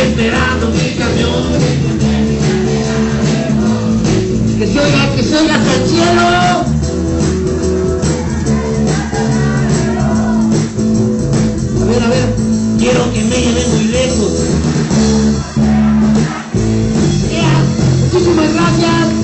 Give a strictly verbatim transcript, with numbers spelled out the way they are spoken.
esperando mi camión. Que se oiga, que se oiga hasta el cielo. A ver, a ver. Quiero que me lleve muy lejos. Yeah. Muchísimas gracias.